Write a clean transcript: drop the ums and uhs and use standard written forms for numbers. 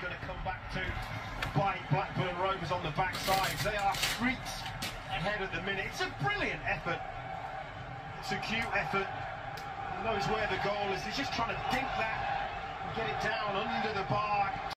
going to come back to bite Blackburn Rovers on the backside. They are streets ahead at the minute. It's a brilliant effort. It's a cute effort. He knows where the goal is. He's just trying to dink that and get it down under the bar.